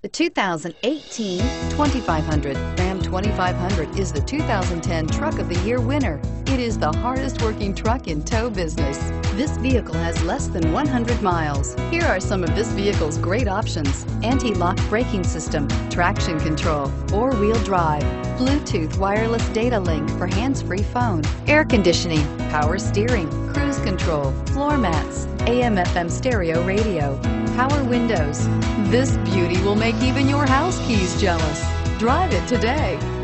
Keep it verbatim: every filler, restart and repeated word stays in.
two thousand eighteen twenty-five hundred. Ram twenty-five hundred is the two thousand ten Truck of the Year winner. It is the hardest working truck in tow business. This vehicle has less than one hundred miles. Here are some of this vehicle's great options: anti-lock braking system, traction control, four-wheel drive, Bluetooth wireless data link for hands-free phone, air conditioning, power steering, cruise control, floor mats, A M F M stereo radio, power windows. This beauty will make even your house keys jealous. Drive it today.